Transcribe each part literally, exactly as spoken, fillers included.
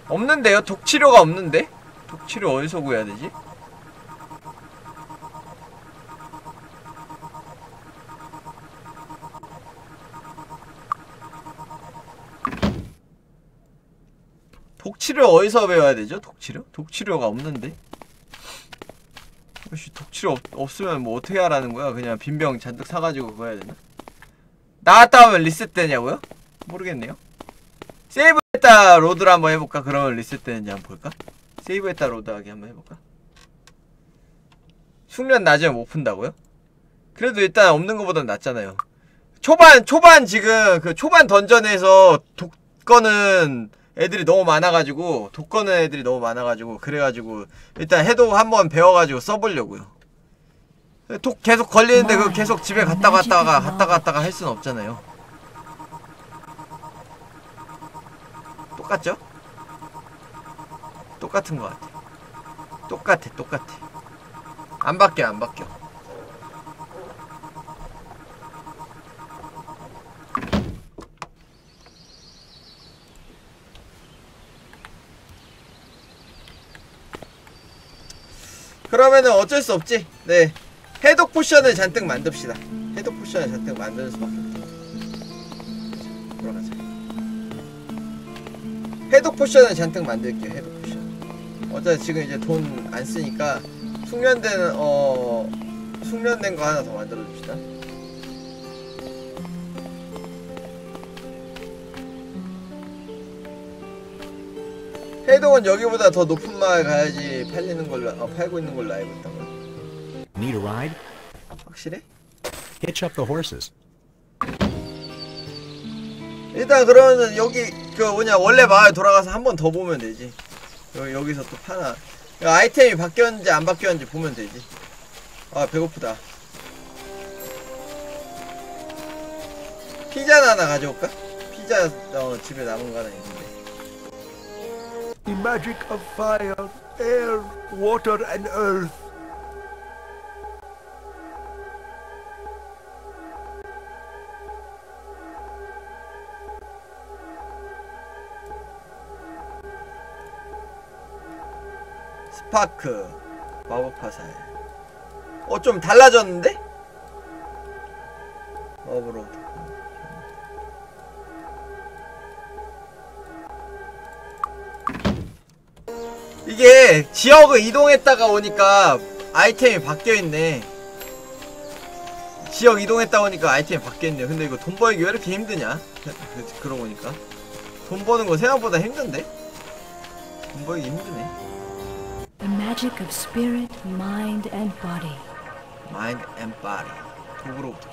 없는데요? 독치료가 없는데? 독치료 어디서 구해야 되지? 독치료 어디서 배워야 되죠? 독치료? 독치료가 없는데? 혹시 독치료 없, 없으면 뭐 어떻게 하라는 거야? 그냥 빈병 잔뜩 사가지고 그거 해야 되나? 나갔다 오면 리셋 되냐고요? 모르겠네요. 세이브했다 로드를 한번 해볼까? 그러면 리셋 되는지 한번 볼까? 세이브했다 로드 하기 한번 해볼까? 숙련 낮으면 못 푼다고요? 그래도 일단 없는 것보단 낫잖아요. 초반, 초반 지금 그 초반 던전에서 독거는 애들이 너무 많아가지고 독거는 애들이 너무 많아가지고 그래가지고 일단 해독 한번 배워가지고 써보려고요. 독 계속 걸리는데 그 계속 집에 갔다 갔다가 갔다 갔다가 할 수는 없잖아요. 똑같죠? 똑같은 것 같아. 똑같아 똑같아. 안 바뀌어 안 바뀌어. 그러면은 어쩔 수 없지. 네, 해독 포션을 잔뜩 만듭시다. 해독 포션을 잔뜩 만드는 수밖에 없지. 돌아가자. 해독 포션을 잔뜩 만들게요. 해독 포션. 어차피 지금 이제 돈 안 쓰니까 숙련된 어 숙련된 거 하나 더 만들어 줍시다. 해독은 여기보다 더 높은 마을 가야지 팔리는 걸로 어, 팔고 있는 걸로 알고 있단 거야. Need a ride? 확실해? Hitch up the horses. 일단 그러면은 여기 그 뭐냐 원래 마을 돌아가서 한 번 더 보면 되지. 여기 여기서 또 파나 아이템이 바뀌었는지 안 바뀌었는지 보면 되지. 아 배고프다. 피자나 하나 가져올까? 피자 어, 집에 남은 거 하나 있는데. The magic of fire, air, water and earth. 스파크 마법 화살. 어 좀 달라졌는데? 마법으로 이게 지역을 이동했다가 오니까 아이템이 바뀌어있네. 지역 이동했다 오니까 아이템이 바뀌어있네. 근데 이거 돈 벌기 왜 이렇게 힘드냐? 그러고 보니까 돈 버는 거 생각보다 힘든데? 돈 벌기 힘드네. The magic of spirit, mind and body. Mind and body. 도구로부터.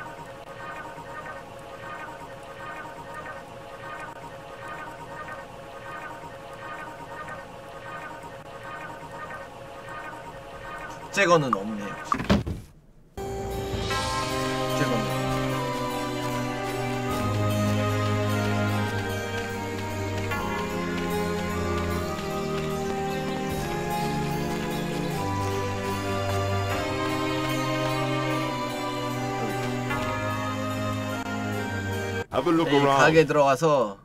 국제건은 없네 역시. 국제건은. Have a look 이 around. 가게 들어가서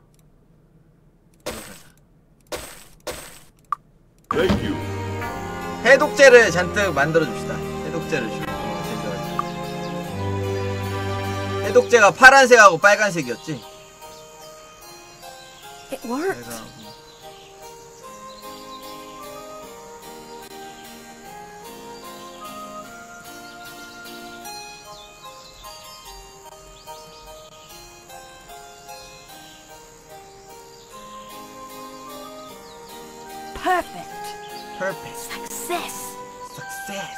Thank you. 해독제를 잔뜩 만들어줍시다. 해독제를 주 해독제가 파란색하고 빨간색이었지? It worked. Perfect. Perfect. Success. Success.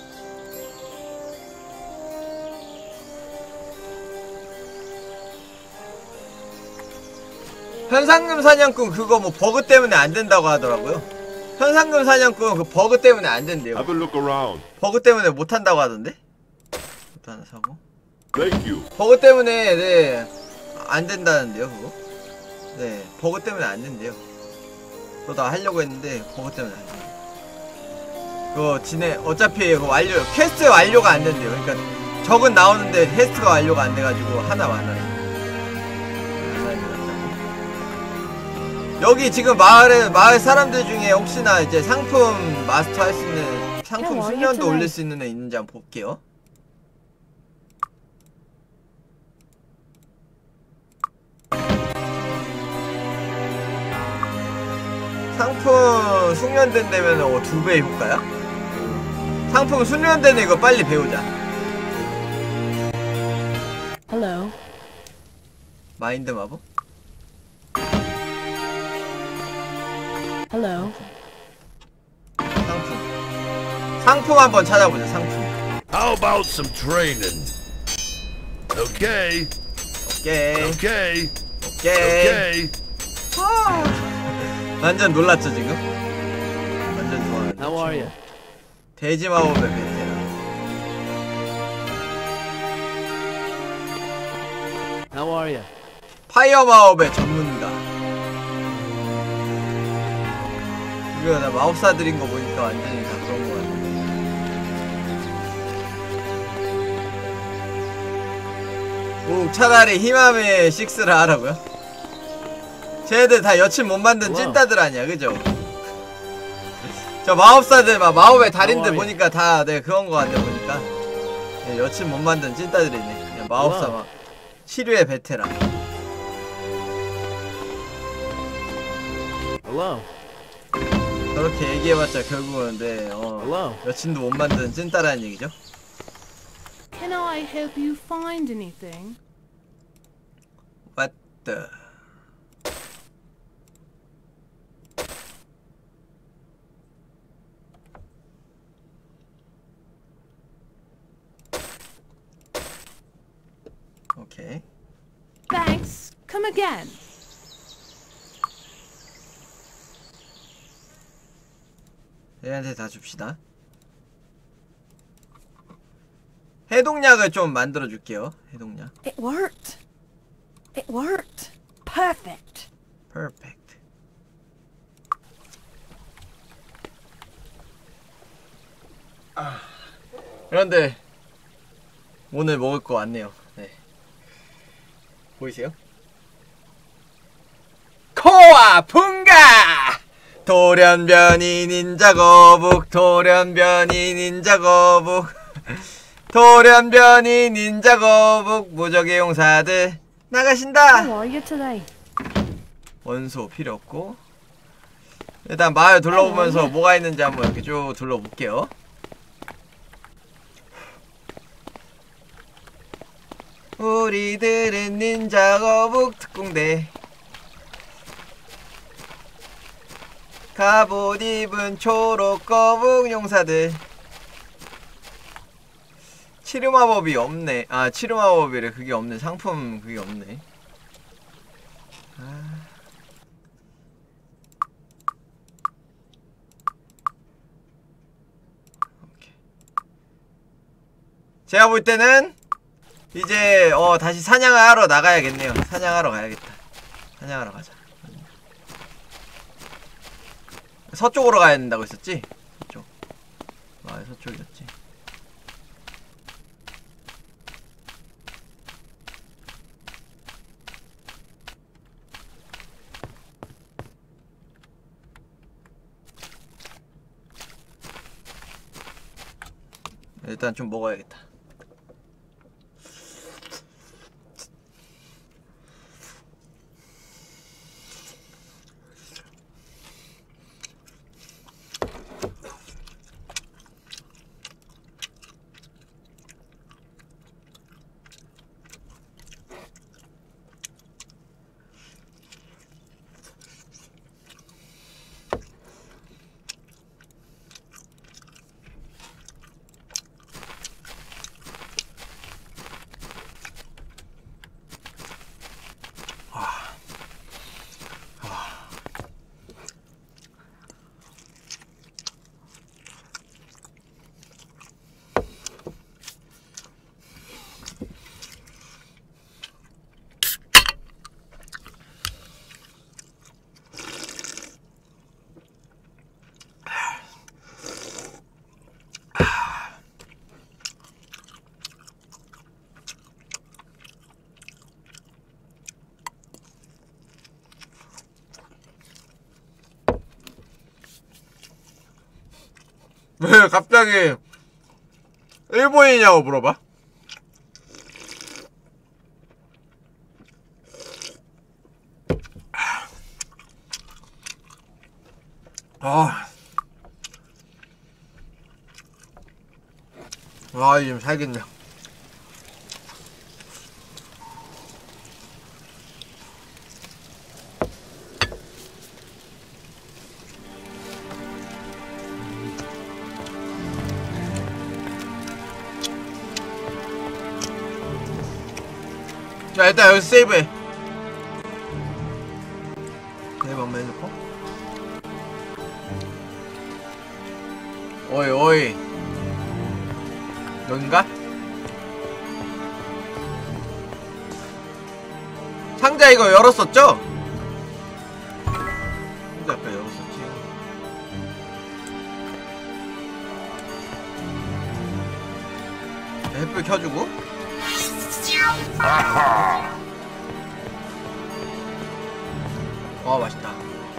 현상금 사냥꾼 그거 뭐 버그 때문에 안 된다고 하더라고요. 현상금 사냥꾼 그 버그 때문에 안 된대요. Have a look around. 버그 때문에 못 한다고 하던데? 또 하나 사고. Thank you. 버그 때문에 네 안 된다는데요 그거? 네 버그 때문에 안 된대요. 저도 하려고 했는데 버그 때문에 안 된대요. 그거 지네 어차피 그 완료 퀘스트 완료가 안 된대요. 그러니까 적은 나오는데 퀘스트가 완료가 안 돼가지고 하나 많아요. 여기 지금 마을에 마을 사람들 중에 혹시나 이제 상품 마스터 할 수 있는 상품 숙련도 올릴 수 있는 애 있는지 한번 볼게요. 상품 숙련된다면 어, 두 배 효과야? 상품 숙련되는 이거 빨리 배우자. Hello. 마인드 마법? Hello. 상품. 상품 한번 찾아보자. 상품. How about some training? Okay. 오케이. Okay. 오케이. Okay. 완전 놀랐죠 지금? 완전 좋아하는. How are you? 돼지 마법의 베테랑. How are you? 파이어 마법의 전문가. 이거 나 마법사들인 거 보니까 완전히 다 그런 거 같네. 오, 차라리 희망의 식스를 하라고요? 쟤네들 다 여친 못 만든 찐따들 아니야, 그죠? 저 마법사들, 막 마법의 달인들 보니까 다 네, 그런 거 같네, 보니까. 네, 여친 못 만든 찐따들이네. 그냥 마법사 막. 치료의 베테랑. Hello. 저렇게 얘기해봤자 결국은 네, 어, Hello. 여친도 못 만든 찐따라는 얘기죠? Can I help you find anything? What the... 오케이. Thanks. Come again. 얘한테 다 줍시다. 해독약을 좀 만들어 줄게요. 해독약. It worked. It worked. Perfect. Perfect. 아. 그런데 오늘 먹을 거 왔네요. 네. 보이세요? 코아 풍가! 돌연변이 닌자 거북, 돌연변이 닌자 거북, 돌연변이 닌자 거북, 무적의 용사들 나가신다. How are you today? 원소 필요 없고 일단 마을 둘러보면서 뭐가 있는지 한번 이렇게 쭉 둘러볼게요. 우리들은 닌자 거북 특공대, 갑옷 입은 초록 거북 용사들. 치료 마법이 없네. 아, 치료 마법이래. 그게 없네. 상품 그게 없네. 아. 오케이. 제가 볼 때는 이제 어 다시 사냥을 하러 나가야겠네요. 사냥하러 가야겠다. 사냥하러 가자. 서쪽으로 가야 된다고 했었지? 서쪽. 아, 서쪽이었지. 일단 좀 먹어야겠다. 왜 갑자기 일본이냐고 물어봐? 아, 아, 좀 살겠네. 자, 일단 여기서 세이브해. 세이브 한번 해놓고. 오이 오이 여긴가? 상자 이거 열었었죠? 상자 아까 열었었지. 햇불 켜주고. 와 맛있다.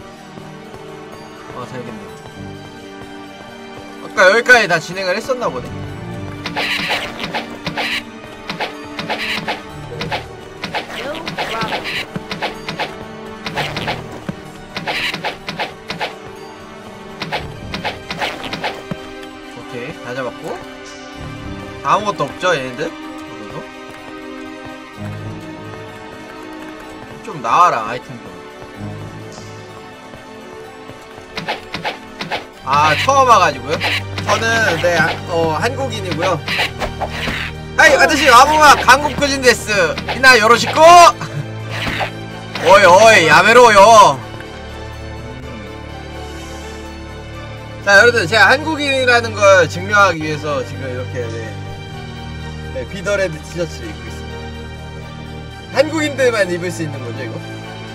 와 살겠네. 아까 여기까지 다 진행을 했었나 보네. 오케이 다 잡았고 아무것도 없죠 얘네들? 좀 나와라 아이템도. 아 처음 와가지고요? 저는 네 어 한국인이고요. 아이 아저씨 아무마 한국인 데스 이나 요로시코. 오이 오이 야메로요. 자 여러분들 제가 한국인이라는 걸 증명하기 위해서 지금 이렇게 네, 네 비더레드 티셔츠를 입고 있습니다. 한국인들만 입을 수 있는 거죠 이거?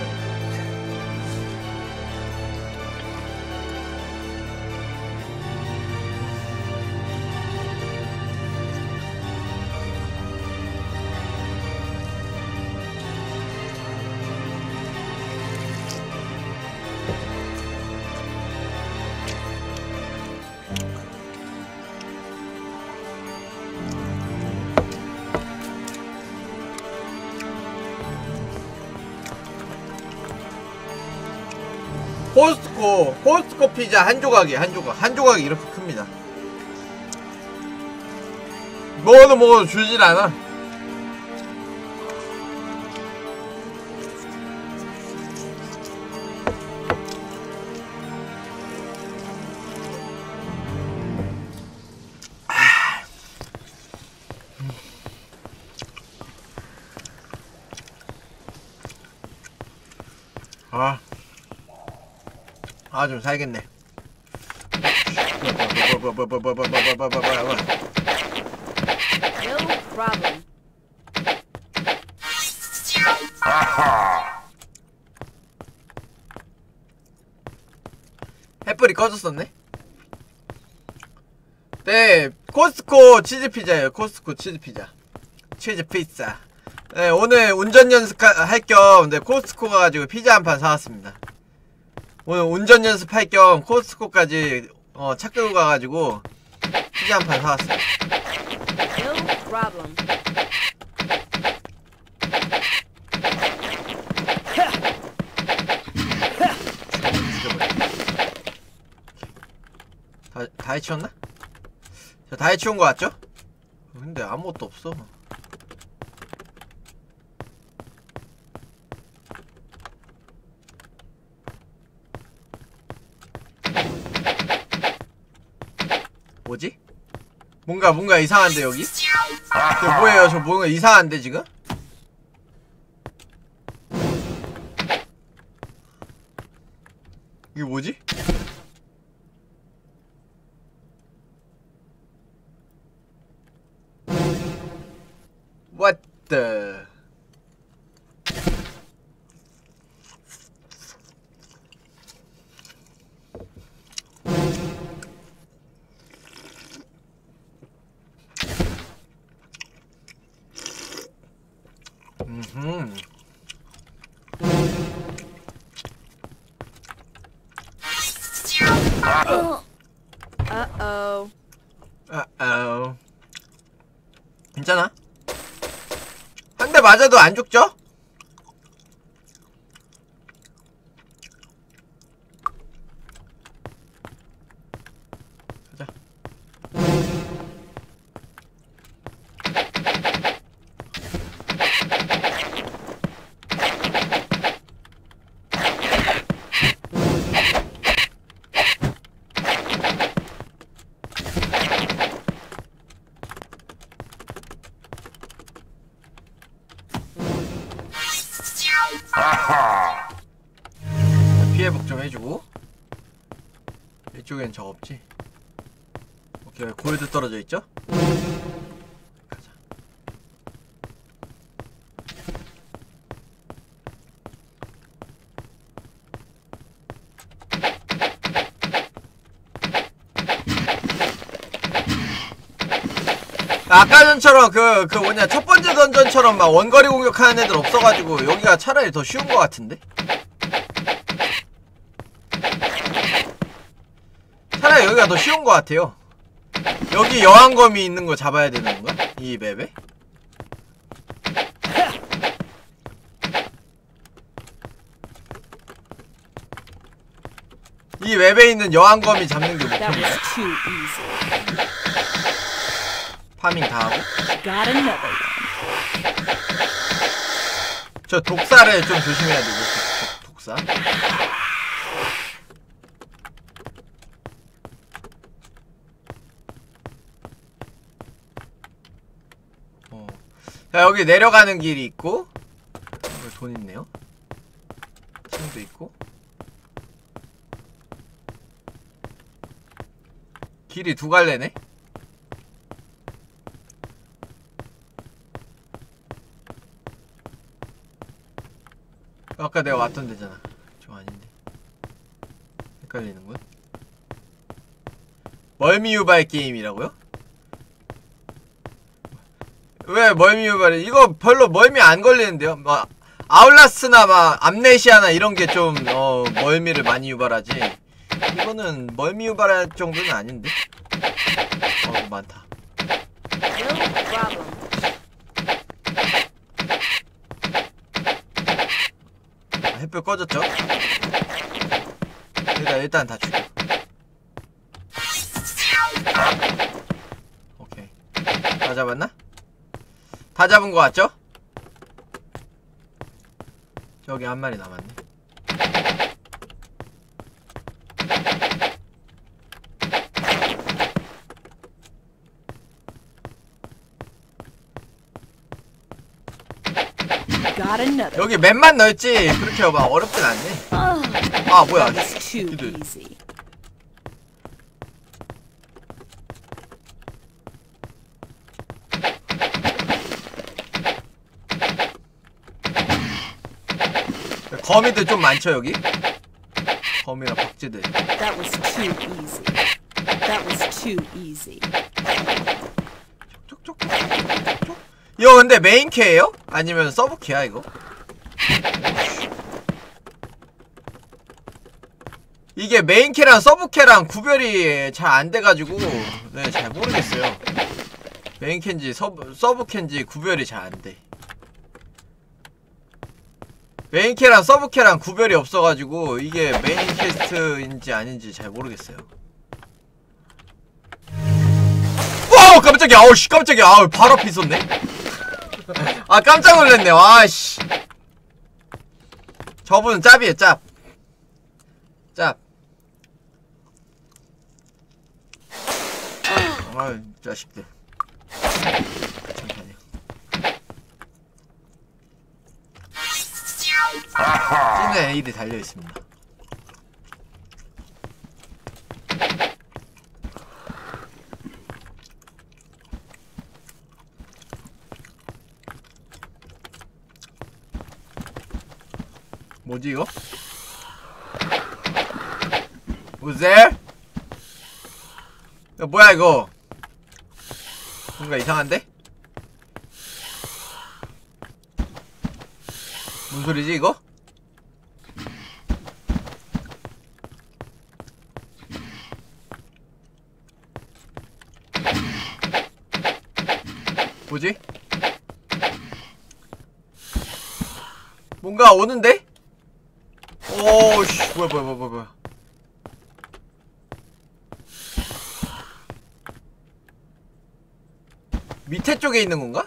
코스트코 코스트코 피자 한 조각이 한 조각 한 조각이 이렇게 큽니다. 먹어도 먹어도 줄질 않아. 아. 아 좀 살겠네. No problem. 햇불이 꺼졌었네. 네 코스트코 치즈피자예요. 코스트코 치즈피자 치즈피자. 네 오늘 운전 연습할 겸 네, 코스트코 가가지고 피자 한 판 사왔습니다. 오늘 운전 연습할 겸 코스트코까지 어, 차 끌고 가가지고 피자 한 판 사왔어. No problem. 다, 다 해치웠나? 저 다 해치운 거 같죠? 근데 아무것도 없어. 뭐지? 뭔가 뭔가 이상한데 여기? 저 뭐예요? 저 뭔가 이상한데 지금? 이게 뭐지? What the? 음흠. Uh Uh-oh. Uh-oh. 괜찮아? 한 대 맞아도 안 죽죠? 가자. 피해복 좀 해주고. 이쪽엔 적 없지? 오케이, 골드 떨어져 있죠? 가자. 아까 전처럼 그, 그 뭐냐, 첫 번째 던전처럼 막 원거리 공격하는 애들 없어가지고 여기가 차라리 더 쉬운 것 같은데? 차라리 여기가 더 쉬운 것 같아요. 여기 여왕검이 있는 거 잡아야 되는 건가? 이 맵에? 이 맵에 있는 여왕검이 잡는 게 목표인가요? 파밍 다 하고. 저 독사를 좀 조심해야 되고. 독사. 어. 자, 여기 내려가는 길이 있고. 여기 돈 있네요. 창도 있고. 길이 두 갈래네? 아까 내가 왔던 데잖아. 저 아닌데. 헷갈리는군. 멀미유발 게임이라고요? 왜 멀미유발이? 이거 별로 멀미 안 걸리는데요? 막 아울라스나 막 암네시아나 이런 게 좀 어, 멀미를 많이 유발하지. 이거는 멀미 유발할 정도는 아닌데? 어, 많다. 아, 햇볕 꺼졌죠? 일단, 일단 다 죽여. 오케이. 다 잡았나? 다 잡은 거 같죠? 저기 한 마리 남았네. 여기 맵만 넓지 그렇게 막 어렵진 않네. 아 뭐야 기들. 거미들 좀 많죠 여기? 거미랑 박쥐들. That was too easy. That was too easy. 쪽쪽쪽쪽쪽. 이거 근데 메인캐예요? 아니면 서브캐야 이거? 이게 메인캐랑 서브캐랑 구별이 잘 안돼가지고 네, 잘 모르겠어요. 메인캐인지 서브, 서브캐인지 구별이 잘 안돼. 메인캐랑 서브캐랑 구별이 없어가지고 이게 메인 퀘스트인지 아닌지 잘 모르겠어요. 와우 깜짝이야. 아우씨 깜짝이야. 아우 바로 앞에 있었네. 아 깜짝 놀랐네. 와씨. 저분은 짭이에요 짭. 짭. 아유 자식들. 잠깐만요. 찐에 에이드 달려있습니다. 뭐지 이거? Who's there? 야, 뭐야 이거? 뭔가 이상한데? 뭔 소리지 이거? 뭐지? 뭔가 오는데? 오씨 뭐야 뭐야 뭐야 뭐야 밑에 쪽에 있는 건가?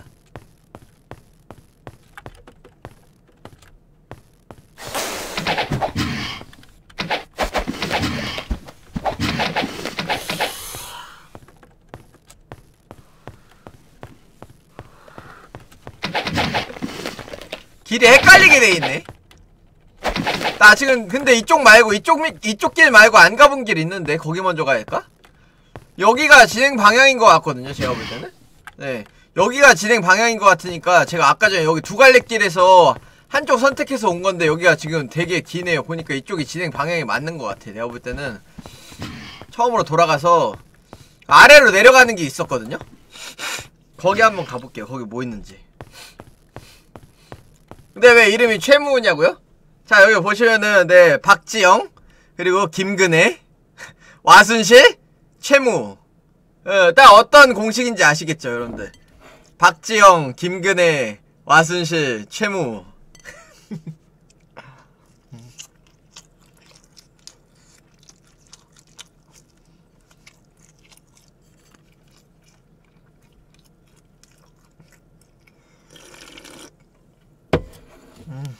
길이 헷갈리게 돼있네. 나 지금 근데 이쪽 말고 이쪽 이쪽 길 말고 안 가본 길 있는데 거기 먼저 가야 할까? 여기가 진행 방향인 것 같거든요 제가 볼 때는. 네 여기가 진행 방향인 것 같으니까 제가 아까 전에 여기 두 갈래 길에서 한쪽 선택해서 온 건데 여기가 지금 되게 기네요. 보니까 이쪽이 진행 방향이 맞는 것 같아. 내가 볼 때는 처음으로 돌아가서 아래로 내려가는 게 있었거든요. 거기 한번 가볼게요. 거기 뭐 있는지. 근데 왜 이름이 최무냐고요? 자 여기 보시면은 네 박지영 그리고 김근혜 와순실 최무 어, 딱 어떤 공식인지 아시겠죠 여러분들. 박지영 김근혜 와순실 최무. 음.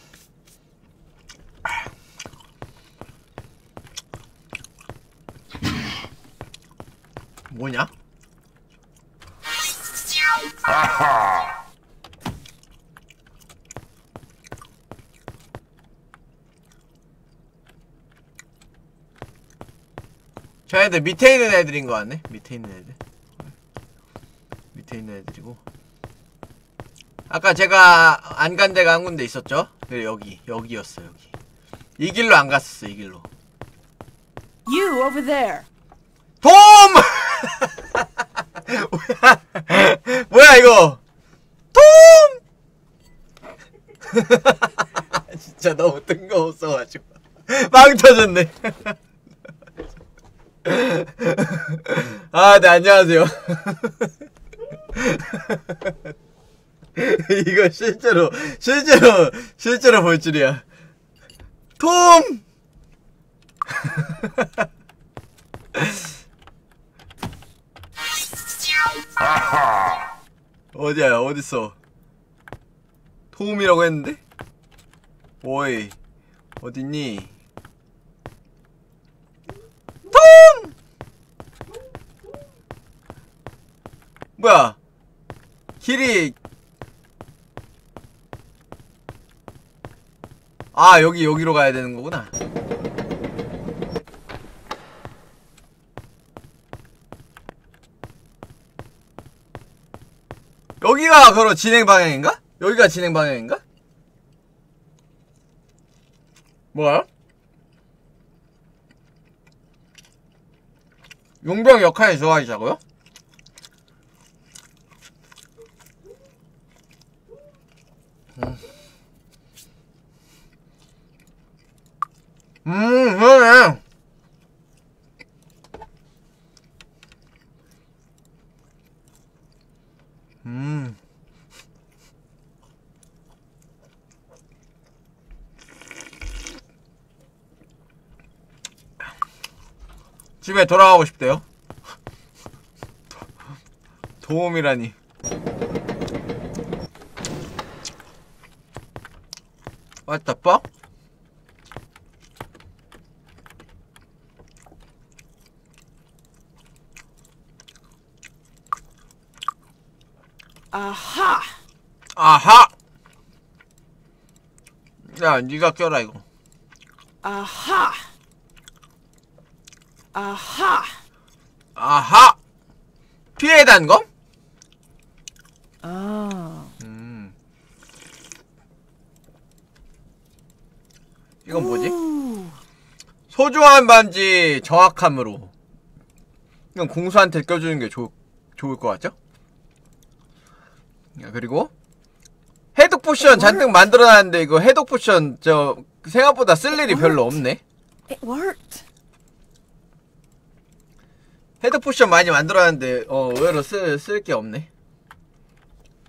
뭐냐? Aha! 저 애들 밑에 있는 애들인 것 같네. 밑에 있는 애들. 밑에 있는 애들이고. 아까 제가 안 간 데가 한 군데 있었죠? 그래 여기 여기였어 여기. 이 길로 안 갔었어 이 길로. You over there. 돔! 뭐야? 뭐야 이거? 돔! 진짜 너무 뜬금없어가지고 망 터졌네. 아, 네 안녕하세요. 이거 실제로 실제로 실제로 볼 줄이야. 톰! 어디야 어딨어? 톰이라고 했는데? 오이 어딨니? 톰! 뭐야 길이 아 여기 여기로 가야 되는 거구나. 여기가 그럼 진행 방향인가? 여기가 진행 방향인가? 뭐야? 용병 역할이 좋아하시자고요? 음, 음 그러네. 음. 집에 돌아가고 싶대요. 도움이라니. What the fuck? 아하. 아하. 야, 니가 껴라 이거. 아하. 아하. 아하. 피해 단검? 아. 음. 이건 뭐지? 소중한 반지 정확함으로. 이건 공수한테 껴주는 게 좋, 좋을 것 같죠? 그리고 해독 포션 잔뜩 만들어놨는데 이거 해독 포션 저 생각보다 쓸 일이 별로 없네. It worked. 해독 포션 많이 만들어놨는데 어 의외로 쓸 쓸 게 없네.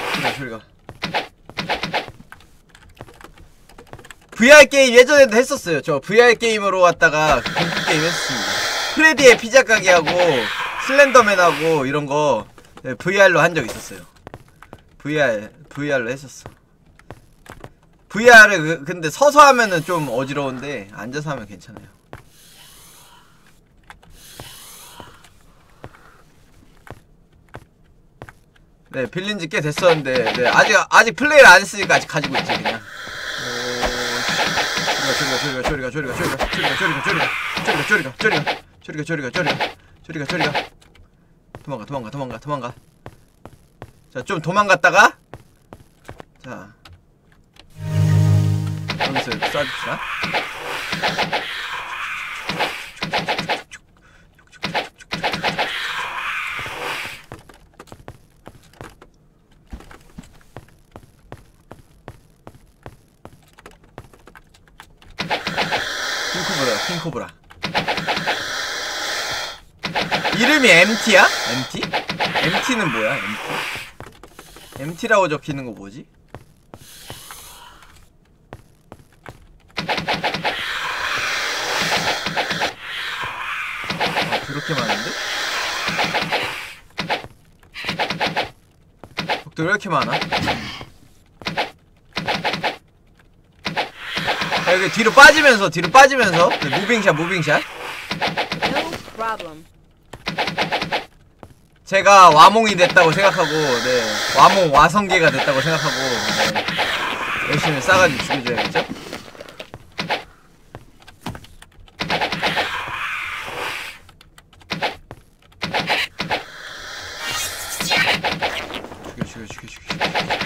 저리 가. 브이알 게임 예전에도 했었어요. 저 브이알 게임으로 왔다가 공포 게임 했었습니다. 프레디의 피자 가게하고 슬렌더맨하고 이런 거 네, 브이알로 한 적 있었어요. 브이알 브이알로 했었어. 브이알을 그, 근데 서서 하면은 좀 어지러운데 앉아서 하면 괜찮아요. 네, 빌린 지 꽤 됐었는데 네, 아직 아직 플레이를 안 했으니까 아직 가지고 있지 그냥. 저리가 저리가 저리가 저리가 저리가 저리가 저리가 저리가 저리가 저리가 저리가 저리가 저리가 저리가 저리가 도망가 도망가 도망가 도망가. 자, 좀 도망갔다가 자 여기서 쏴줍시다. 킹코브라 킹코브라. 이름이 엠티야? 엠티? 엠티는 뭐야? 엠티? 엠티라고 적히는 거 뭐지? 아, 그렇게 많은데? 적도 왜 이렇게 많아? 야, 여기 뒤로 빠지면서 뒤로 빠지면서 네, 무빙샷 무빙샷. No problem. 제가 와몽이 됐다고 생각하고 네 와몽 와성계가 됐다고 생각하고 네, 열심히 싸가지고 죽여줘야겠죠? 죽여 죽여 죽여 죽여.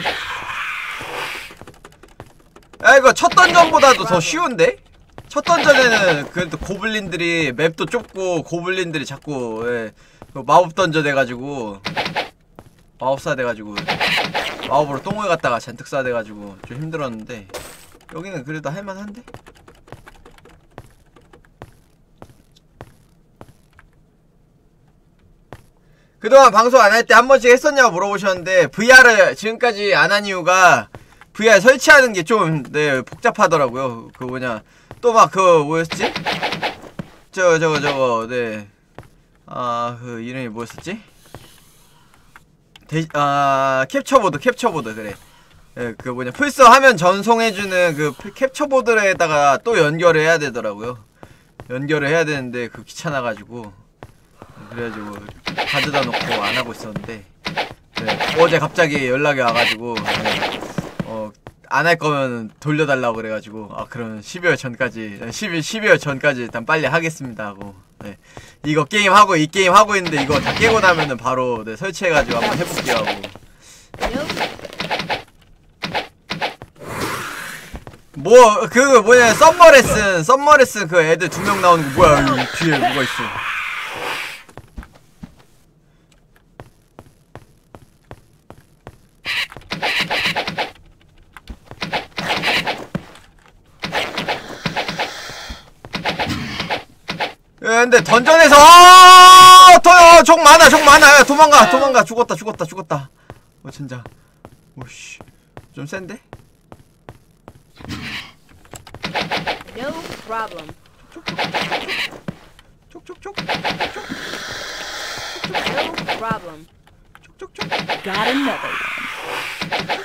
야, 이거 첫 던전보다도 더 쉬운데? 첫 던전에는 그래도 고블린들이 맵도 좁고 고블린들이 자꾸 예, 마법 던져 돼가지고 마법사 돼가지고 마법으로 똥을 갖다가 잔뜩 쏴 돼가지고 좀 힘들었는데 여기는 그래도 할만한데? 그동안 방송 안 할 때 한 번씩 했었냐고 물어보셨는데 브이알을 지금까지 안 한 이유가 브이알 설치하는 게 좀 네 복잡하더라고요. 그 뭐냐 또 막 그 뭐였지? 저거 저거 저거 네 아 그 이름이 뭐였었지? 데, 아 캡처보드 캡처보드 그래. 예, 그 뭐냐 플스 화면 전송해주는 그 캡처보드에다가 또 연결을 해야 되더라고요. 연결을 해야 되는데 그 귀찮아가지고 그래가지고 가져다 놓고 안 하고 있었는데 네, 어제 갑자기 연락이 와가지고 네, 어 안 할 거면 돌려달라고 그래가지고 아 그러면 십이월 전까지 십이월 전까지 일단 빨리 하겠습니다 하고 네 이거 게임 하고 이 게임 하고 있는데 이거 다 깨고 나면은 바로 네 설치해가지고 한번 해볼게요 하고 뭐 그 뭐냐 썸머레슨 썸머레슨 그 애들 두 명 나오는 거 뭐야 여기 뒤에 뭐가 있어. 근데 던전에서 어, 더, 적 많아 적 많아. 야, 도망가 도망가. 죽었다 죽었다 죽었다. 어 진짜 오씨 좀 센데? No problem. 쪽쪽쪽 No problem. 쪽쪽쪽. Got another one.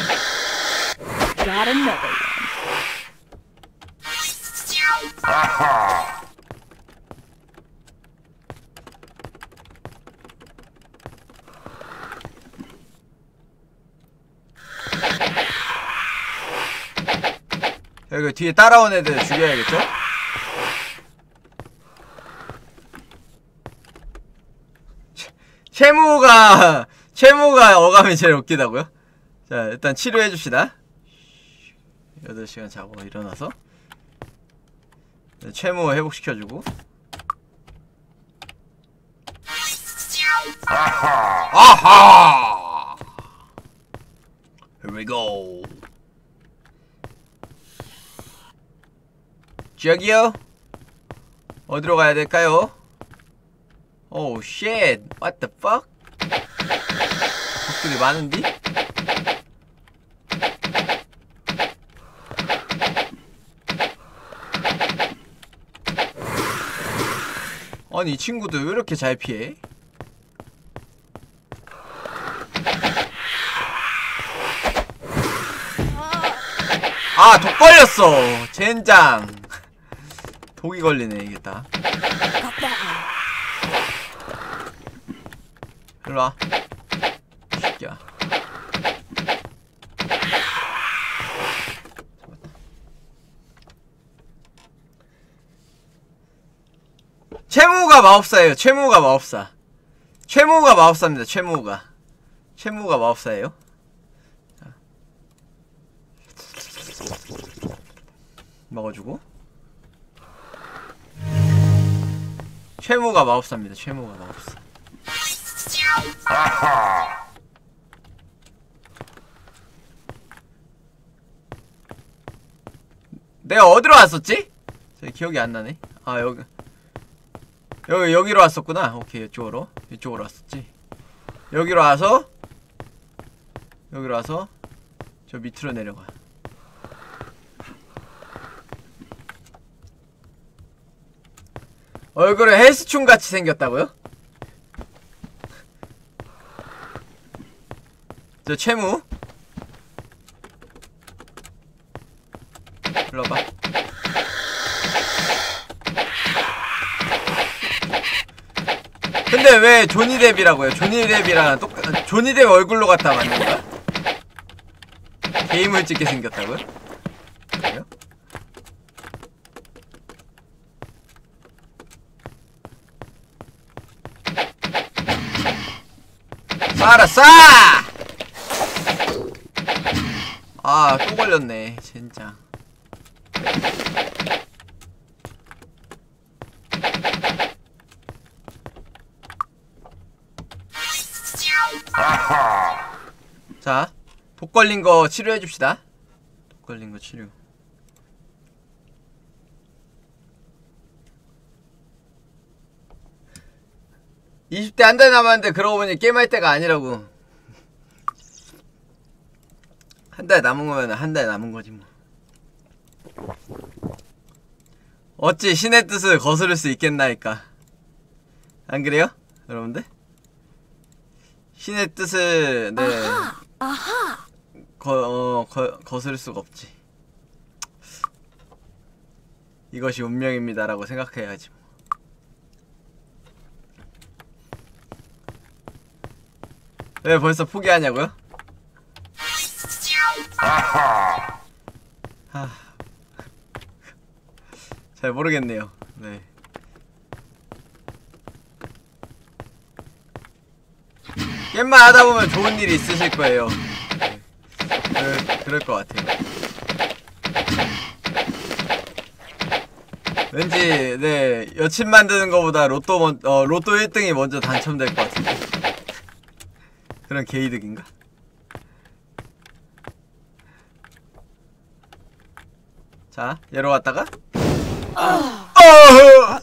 Got another one. Aha! 여기 뒤에 따라온 애들 죽여야겠죠? 채무가 채무가 어감이 제일 웃기다고요? 자 일단 치료해줍시다. 여덟 시간 자고 일어나서 채무 회복시켜주고. Aha! 아하! Here we go. 저기요? 어디로 가야 될까요? Oh shit! What the fuck? 적들이 많은디? 아니 이 친구들 왜 이렇게 잘 피해? 아, 독 걸렸어. 젠장. 독이 걸리네 이게 다. 일로와 새끼야. 최무가 마법사예요. 최무가 마법사. 최무가 마법사입니다. 최무가. 최무가 마법사예요. 자. 먹어주고. 최무가 마법사입니다. 최무가 마법사. 하하. 내가 어디로 왔었지? 저 기억이 안 나네. 아 여기 여기 여기로 왔었구나. 오케이 이쪽으로 이쪽으로 왔었지. 여기로 와서 여기로 와서 저 밑으로 내려가. 얼굴에 헬스충 같이 생겼다고요? 저 채무 일로 와봐. 근데 왜 조니뎁이라고요? 조니뎁이랑 똑같.. 조니뎁 얼굴로 갖다 만든 거야? 게임을 찍게 생겼다고요? 그래요? 쏴라 쏴! 아, 또 걸렸네 진짜. 하하. 자, 독 걸린 거 치료해줍시다. 독 걸린 거 치료. 이십 대 한 달 남았는데 그러고 보니 게임할 때가 아니라고. 한 달 남은 거면 한 달 남은 거지 뭐. 어찌 신의 뜻을 거스를 수 있겠나이까. 안 그래요? 여러분들? 신의 뜻을 네 아하, 아하. 거, 어, 거, 거스를 수가 없지. 이것이 운명입니다라고 생각해야지 뭐. 왜 벌써 포기하냐고요? 하하. 하... 잘 모르겠네요. 네. 게임만 하다 보면 좋은 일이 있으실 거예요. 네. 그럴, 그럴 것 같아요. 왠지 네 여친 만드는 거보다 로또 먼, 어, 로또 일 등이 먼저 당첨될 것 같은데. 그런 개이득인가? 자, 얘로 왔다가 어!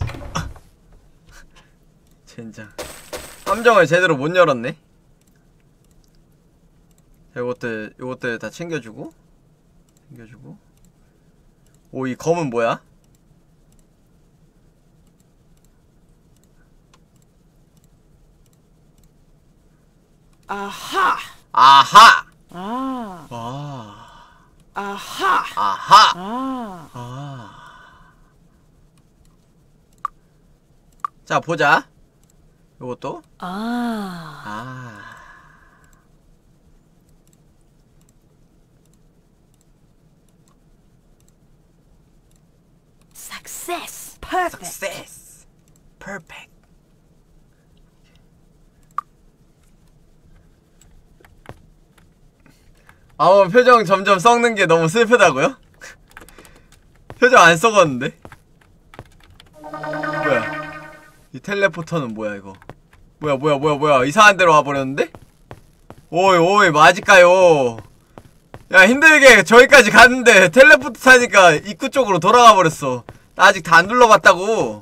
젠장. 함정을 제대로 못 열었네. 자, 요것들 요것들 다 챙겨주고 챙겨주고. 오, 이 검은 뭐야? 아하. 아하. 아. 와. 아하. 아하. 아. 아. 자, 보자. 요것도. 아. 아. Success. Perfect. Success. Perfect. 아우, 표정 점점 썩는 게 너무 슬프다고요? 표정 안 썩었는데? 뭐야? 이 텔레포터는 뭐야 이거? 뭐야 뭐야 뭐야 뭐야 이상한 데로 와버렸는데? 오이 오이 맞을까요? 야, 힘들게 저기까지 갔는데 텔레포트 타니까 입구 쪽으로 돌아가 버렸어. 나 아직 다 안 눌러봤다고.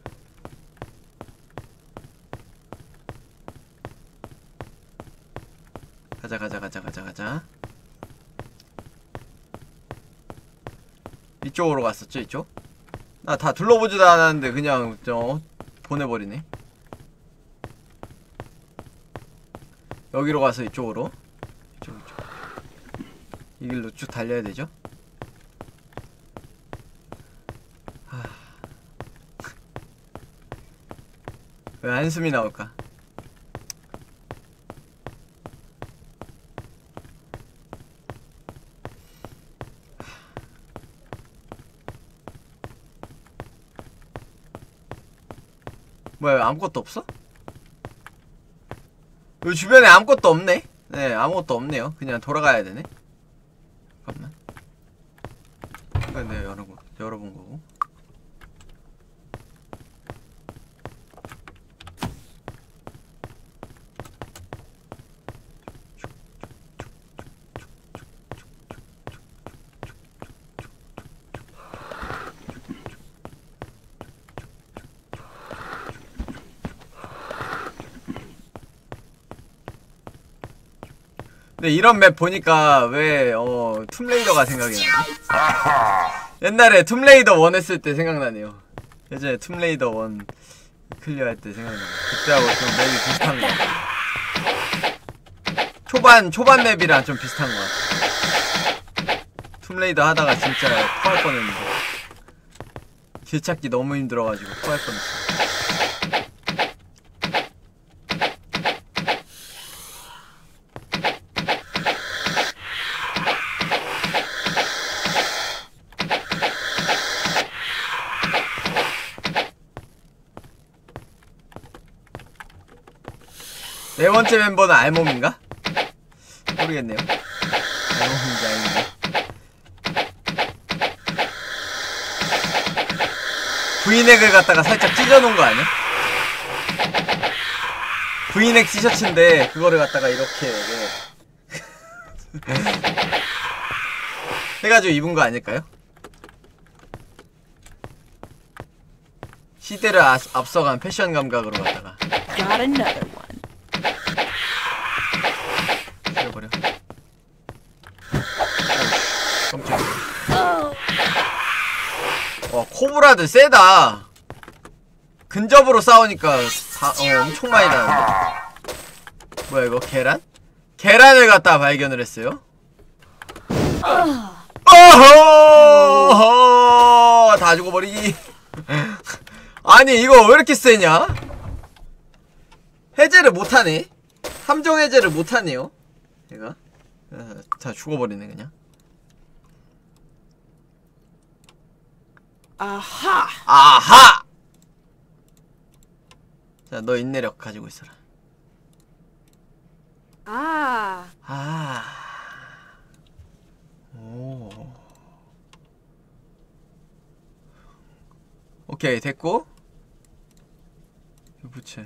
가자 가자 가자 가자 가자. 이쪽으로 갔었죠, 이쪽? 나 다 둘러보지도 않았는데 그냥 저 보내버리네. 여기로 가서 이쪽으로. 이쪽, 이쪽. 이 길로 쭉 달려야 되죠? 하... 왜 한숨이 나올까? 뭐야, 아무것도 없어? 여기 주변에 아무것도 없네? 네, 아무것도 없네요. 그냥 돌아가야 되네. 잠깐만. 이거 내가 열어보, 열어본 거고. 근데 이런 맵 보니까 왜 어 툼레이더가 생각이 나지? 옛날에 툼레이더 원 했을 때 생각나네요. 예전에 툼레이더 원 클리어 할 때 생각나요. 그때하고 좀 맵이 비슷한 것 같아. 초반 초반 맵이랑 좀 비슷한 것 같아. 툼레이더 하다가 진짜 토할 뻔했는데 길 찾기 너무 힘들어가지고 토할 뻔했어. 네 번째 멤버는 알몸인가? 모르겠네요. 알몸인지 아닌지. 브이넥을 갖다가 살짝 찢어놓은 거 아니야? 브이넥 티셔츠인데 그거를 갖다가 이렇게 네. 해가지고 입은 거 아닐까요? 시대를 아, 앞서간 패션 감각으로 갖다가. Got another one. 버려. 깜짝이야. 와, 코브라들 세다. 근접으로 싸우니까 다, 어, 엄청 많이 나는데. 뭐야 이거? 계란? 계란을 갖다 발견을 했어요. 어허! 다 죽어버리기. 아니 이거 왜 이렇게 세냐? 해제를 못하네. 함정 해제를 못하네요. 얘가 다 죽어버리네 그냥. 아하. 아하. 자, 너 인내력 가지고 있어라. 아. 아. 오. 오케이 됐고. 부채.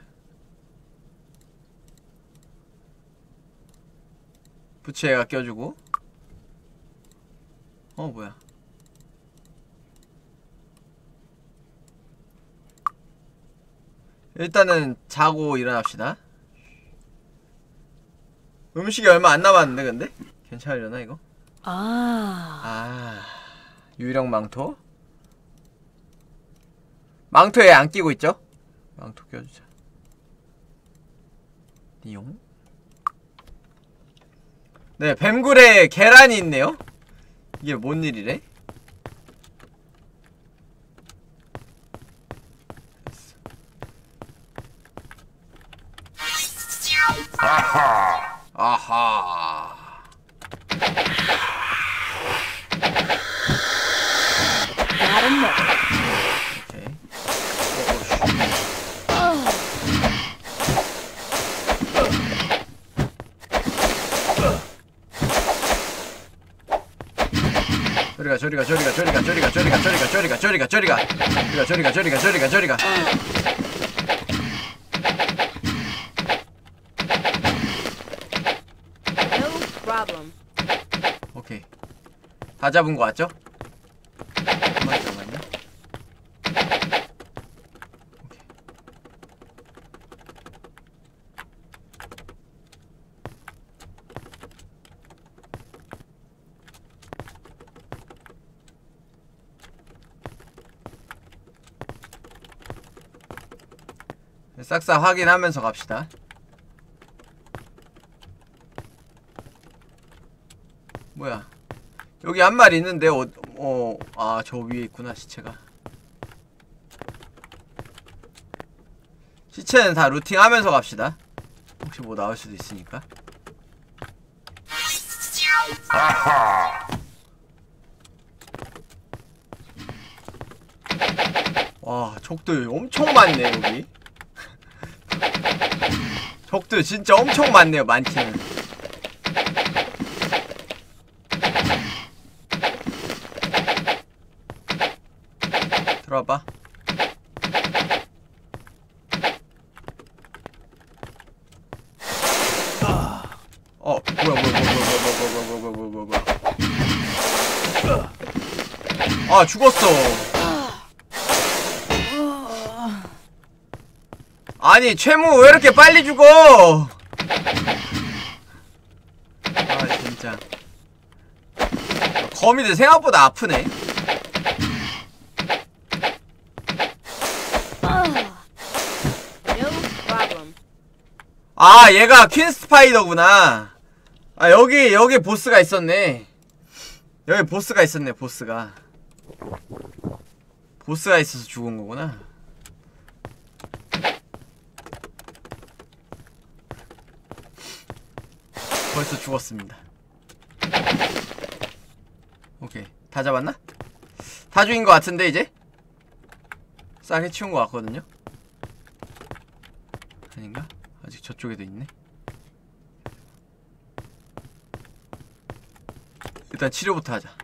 부채가 껴주고. 어 뭐야. 일단은 자고 일어납시다. 음식이 얼마 안 남았는데 근데? 괜찮으려나 이거? Ah. 아 유령 망토. 망토에 안 끼고 있죠? 망토 껴주자. 띠용. 네, 뱀굴에 계란이 있네요. 이게 뭔 일이래? 아하. 아하. Got another. 오케이. 저리가 저리가 저리가 저리가 저리가 저리가 저리가 저리가 저리가 저리가 저리가 저리가 저리가 저리가 저리가 No problem. 오케이 다 잡은 거 같죠? 잠깐만 잠깐만요. 오케이. 싹싹 확인하면서 갑시다. 뭐야, 여기 한 마리 있는데 어, 어, 아, 저 위에 있구나, 시체가. 시체는 다 루팅하면서 갑시다. 혹시 뭐 나올 수도 있으니까. 와, 적들 엄청 많네 여기. 적들 진짜 엄청 많네요. 많지는. 들어와봐. 어, 뭐야, 뭐야, 뭐야, 뭐야, 뭐야, 뭐야, 뭐야, 뭐야, 뭐야, 뭐야. 아, 죽었어. 아니, 최무 왜 이렇게 빨리 죽어? 아, 진짜. 거미들 생각보다 아프네. 아, 얘가 퀸 스파이더구나. 아, 여기 여기 보스가 있었네. 여기 보스가 있었네. 보스가 보스가 있어서 죽은 거구나. 벌써 죽었습니다. 오케이, 다 잡았나? 다 죽인 거 같은데 이제? 싹 해치운 거 같거든요? 아닌가? 아직 저쪽에도 있네. 일단 치료부터 하자.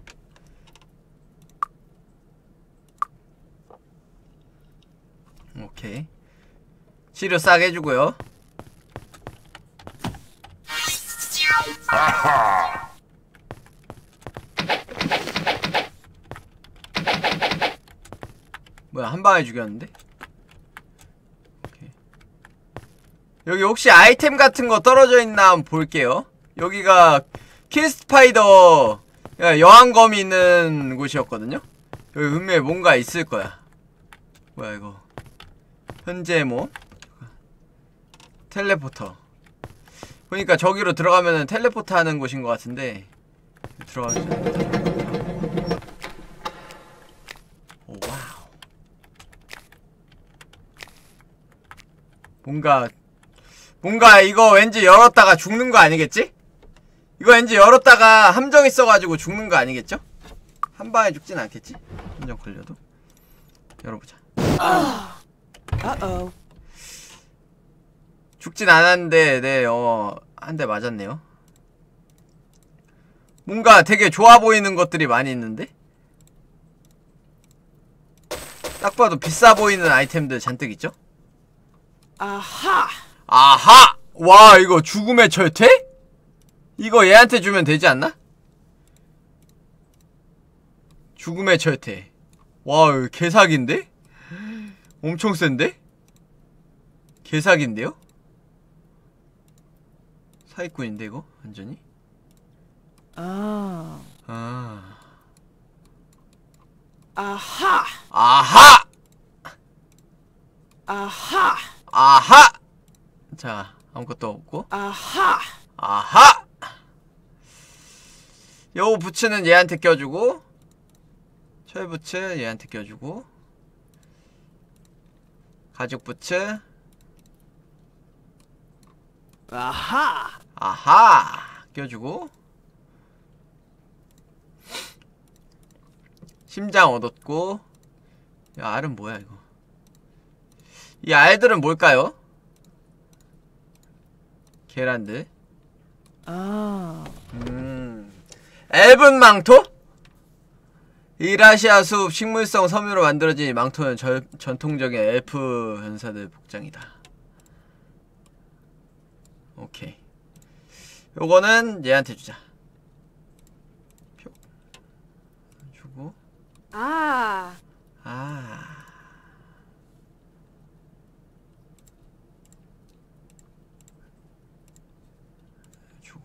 오케이, 치료 싹 해주고요. 뭐야, 한 방에 죽였는데? 오케이. 여기 혹시 아이템 같은 거 떨어져 있나 한번 볼게요. 여기가 킬스파이더 여왕검이 있는 곳이었거든요? 여기 분명히 뭔가 있을 거야. 뭐야 이거, 현재 뭐 텔레포터. 그러니까 저기로 들어가면은 텔레포트 하는 곳인 것 같은데, 들어가기 전에. 오, 와우. 뭔가 뭔가 이거 왠지 열었다가 죽는 거 아니겠지? 이거 왠지 열었다가 함정 있어가지고 죽는 거 아니겠죠? 한 방에 죽진 않겠지? 함정 걸려도. 열어보자. Uh-oh. 죽진 않았는데, 네, 어, 한 대 맞았네요. 뭔가 되게 좋아 보이는 것들이 많이 있는데? 딱 봐도 비싸 보이는 아이템들 잔뜩 있죠? 아하! 아하! 와, 이거 죽음의 철퇴? 이거 얘한테 주면 되지 않나? 죽음의 철퇴. 와, 이거 개사기인데? 엄청 센데? 개사기인데요? 사기꾼인데 이거? 완전히? 아. 아. 아하! 아하! 아하! 아하! 자, 아무것도 없고. 아하! 아하! 요 부츠는 얘한테 껴주고, 철 부츠 얘한테 껴주고, 가죽 부츠. 아하! 아하! 껴주고, 심장 얻었고. 야, 알은 뭐야 이거. 이 알들은 뭘까요? 계란들. 아. 음. 앨분 망토? 이라시아 숲 식물성 섬유로 만들어진 이 망토는 절, 전통적인 엘프 전사들 복장이다. 오케이. 요거는 얘한테 주자. 표. 주고. 아. 아. 주고.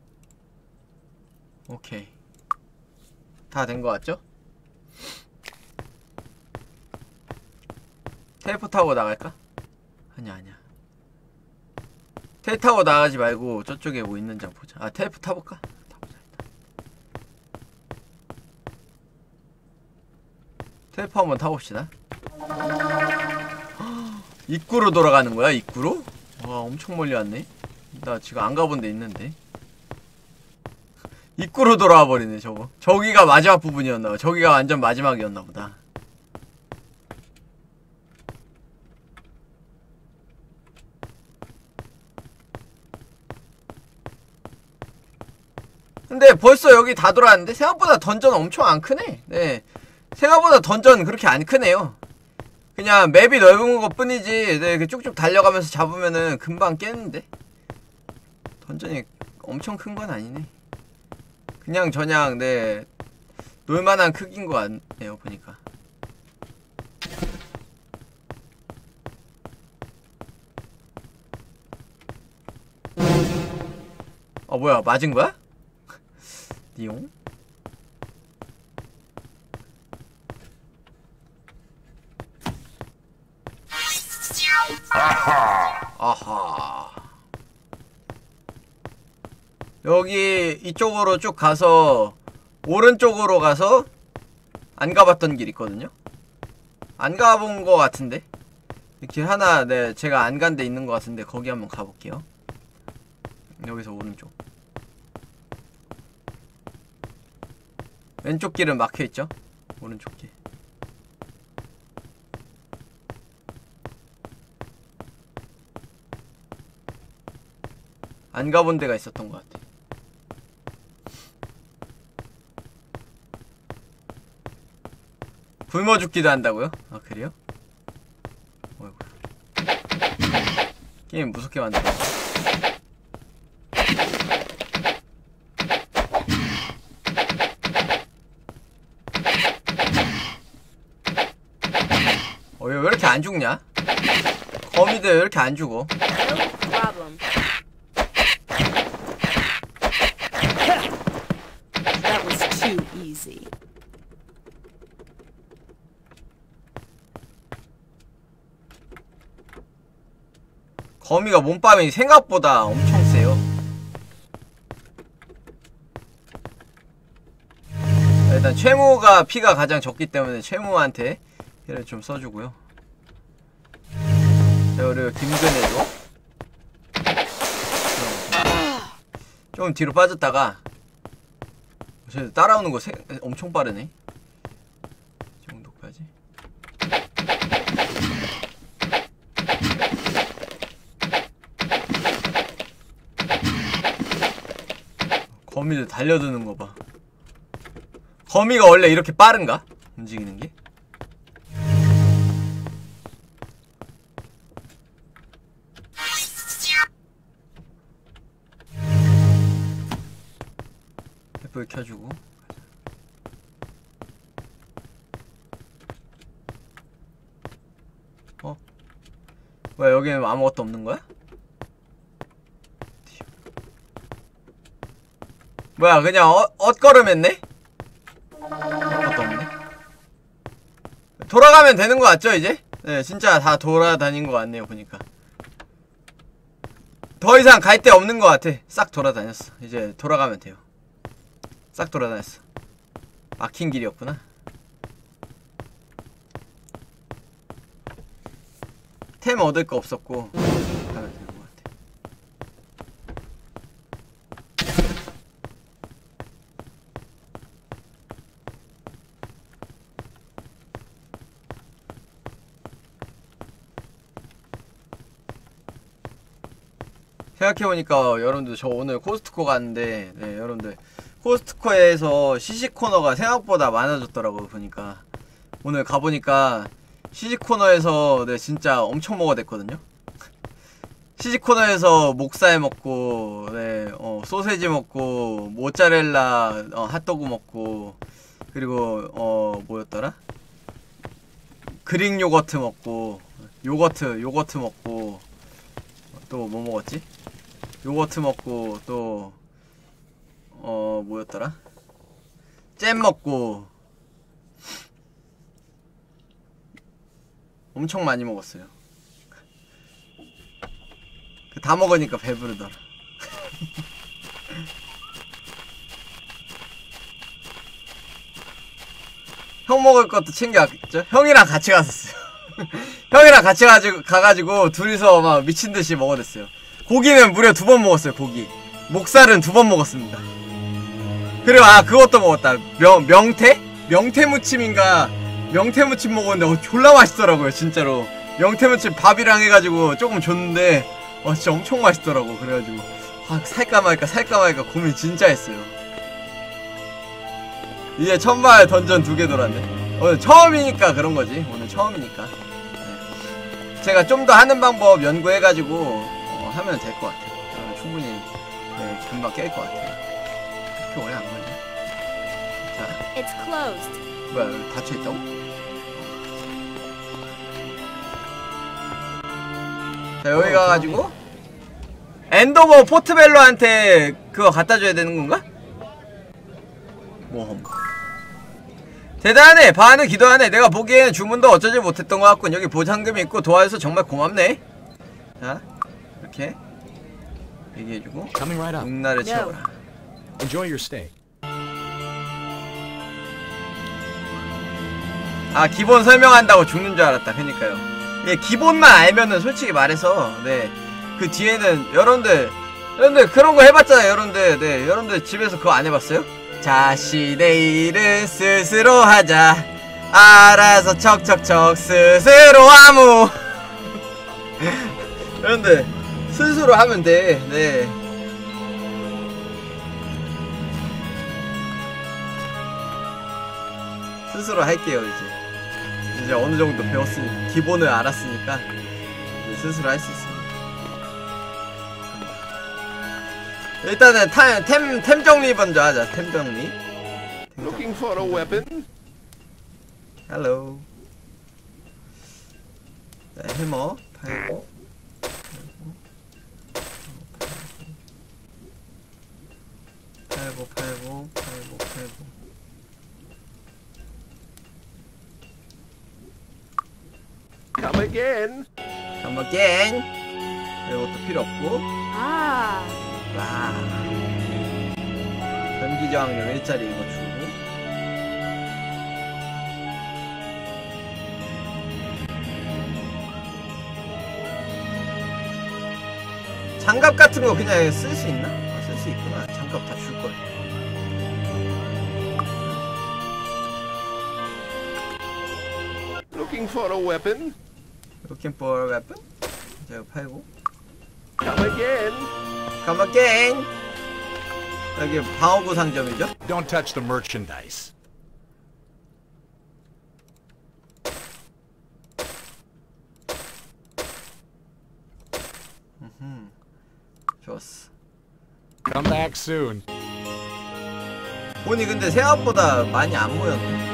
오케이. 다 된 거 같죠? 텔레포트 타고 나갈까? 아니야 아니야. 텔 타고 나가지 말고 저쪽에 뭐 있는지 한번 보자. 아 텔프 타볼까? 타보자 일단. 텔프 한번 타봅시다. 입구로 돌아가는 거야? 입구로? 와 엄청 멀리 왔네. 나 지금 안 가본 데 있는데. 입구로 돌아와 버리네 저거. 저기가 마지막 부분이었나 봐. 저기가 완전 마지막이었나 보다. 근데 벌써 여기 다 돌아왔는데 생각보다 던전 엄청 안 크네. 네, 생각보다 던전 그렇게 안 크네요. 그냥 맵이 넓은 것 뿐이지. 네, 이렇게 쭉쭉 달려가면서 잡으면은 금방 깨는데 던전이 엄청 큰 건 아니네. 그냥 저냥 네 놀만한 크기인 것 같네요 보니까. 어 뭐야 맞은 거야? 띠용? 아하. 여기 이쪽으로 쭉 가서 오른쪽으로 가서 안 가봤던 길 있거든요. 안 가본 거 같은데 길 하나 네 제가 안 간 데 있는 거 같은데 거기 한번 가볼게요. 여기서 오른쪽. 왼쪽 길은 막혀있죠? 오른쪽 길. 안 가본 데가 있었던 것 같아. 굶어 죽기도 한다고요? 아 그래요? 어이구. 게임 무섭게 만들어. 어, 왜 이렇게 안 죽냐? 거미들 왜 이렇게 안 죽어? problem. That was too easy. 거미가 몸빵이 생각보다 엄청 세요. 일단 최무가 피가 가장 적기 때문에 최무한테 피를 좀 써주고요. 자, 그리고 김근혜도 좀 뒤로 빠졌다가 저 따라오는 거 세, 엄청 빠르네. 이 정도까지. 거미들 달려드는 거 봐. 거미가 원래 이렇게 빠른가? 움직이는 게? 햇불 켜주고. 어? 왜 여기는 아무것도 없는 거야? 뭐야 그냥 어, 엇걸음했네? 아무것도 없네. 돌아가면 되는 거 같죠 이제? 네 진짜 다 돌아다닌 거 같네요 보니까. 더 이상 갈 데 없는 거 같아. 싹 돌아다녔어. 이제 돌아가면 돼요. 싹 돌아다녔어. 막힌 길이었구나. 템 얻을 거 없었고 가면 되는 거 같아. 생각해보니까 여러분들 저 오늘 코스트코 갔는데 네 여러분들 코스트코에서 시식코너가 생각보다 많아졌더라고요 보니까. 오늘 가보니까 시식코너에서 네 진짜 엄청 먹어야 됐거든요. 시식코너에서 목살 먹고 네 어 소세지 먹고 모짜렐라 어 핫도그 먹고 그리고 어 뭐였더라? 그릭 요거트 먹고 요거트 요거트 먹고 또 뭐 먹었지? 요거트 먹고 또 어 뭐였더라? 잼 먹고 엄청 많이 먹었어요. 다 먹으니까 배부르더라. 형 먹을 것도 챙겨왔겠죠? 형이랑 같이 갔었어요. 형이랑 같이 가지고, 가가지고 둘이서 막 미친듯이 먹어댔어요. 고기는 무려 두 번 먹었어요. 고기 목살은 두 번 먹었습니다. 그리고 아 그것도 먹었다. 명, 명태? 명태무침인가 명태무침 먹었는데 어, 졸라 맛있더라고요. 진짜로 명태무침 밥이랑 해가지고 조금 줬는데 와 진짜 엄청 맛있더라고. 그래가지고 아 살까 말까 살까 말까 고민 진짜 했어요. 이제 천마을 던전 두 개 돌았네. 오늘 처음이니까 그런거지. 오늘 처음이니까 네. 제가 좀 더 하는 방법 연구해가지고 어, 하면 될 것 같아요. 그러면 충분히 네, 금방 깰 것 같아요. 그렇게 오래 안 걸려. 자, It's closed. 뭐야 여기 닫혀있다고? 자 여기 가가지고 엔더버 포트벨로한테 그거 갖다줘야 되는 건가? 모험. 대단하네. 바하는 기도하네. 내가 보기엔 주문도 어쩌지 못했던 것 같군. 여기 보상금이 있고 도와줘서 정말 고맙네. 자 이렇게 얘기해주고 Coming right up. 육나를 채워라. Enjoy your stay. 아 기본 설명한다고 죽는 줄 알았다. 그니까요. 예, 기본만 알면은 솔직히 말해서 네 그 뒤에는 여러분들 여러분들 그런 거 해봤잖아요. 여러분들 네 여러분들 집에서 그거 안 해봤어요? 자신의 일은 스스로 하자. 알아서 척척척 스스로 아무. 여러분들 스스로 하면 돼. 네. 스스로 할게요. 이제 이제 어느 정도 배웠으니 기본을 알았으니까 이제 스스로 할 수 있습니다. 일단은 타, 템, 템 정리 먼저 하자. 템 정리. Looking for a weapon? 헬로. 자, 해머 팔고 팔고 팔고 팔고 팔고 Come again. Come again. 이것도 필요 없고. Ah. 와. 전기 저항력 일자리 이거 주고. 장갑 같은 거 그냥 쓸 수 있나? 아, 쓸 수 있구나. 장갑 다 줄 걸. Looking for a weapon? Looking for a weapon? 제가 팔고. Come again. Come again. 여기 방어구 상점이죠? Don't touch the merchandise. 음흠. 좋았어. Come back soon. 돈이 근데 생각보다 많이 안 모였네.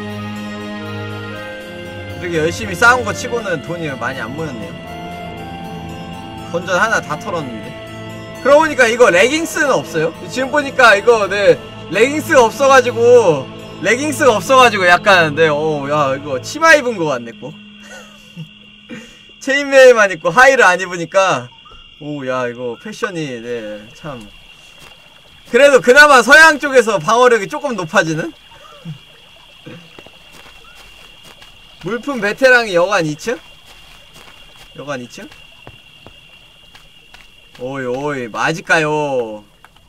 이렇게 열심히 쌓은 거 치고는 돈이 많이 안 모였네요. 건전 하나 다 털었는데. 그러고 보니까 이거 레깅스는 없어요. 지금 보니까 이거 네 레깅스가 없어가지고 레깅스가 없어가지고 약간 네 어 야 이거 치마 입은 거 같네 꼭. 체인메일만 입고 하의를 안 입으니까 오 야 이거 패션이 네 참 그래도 그나마 서양 쪽에서 방어력이 조금 높아지는. 물품 베테랑이 여관 이 층? 여관 이 층? 오이 오이 맞을까요?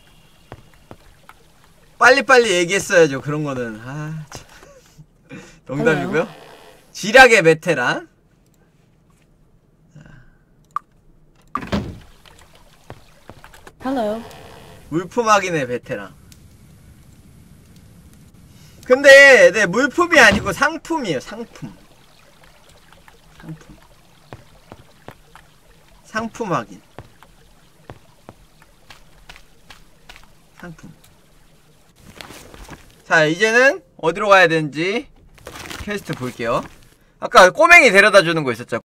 빨리빨리 얘기했어야죠. 그런거는 아 참. 농담이고요. 지략의 베테랑. Hello. 물품 확인의 베테랑. 근데 네 물품이 아니고 상품이에요. 상품. 상품. 상품 확인. 상품. 자 이제는 어디로 가야 되는지 퀘스트 볼게요. 아까 꼬맹이 데려다 주는 거 있었죠.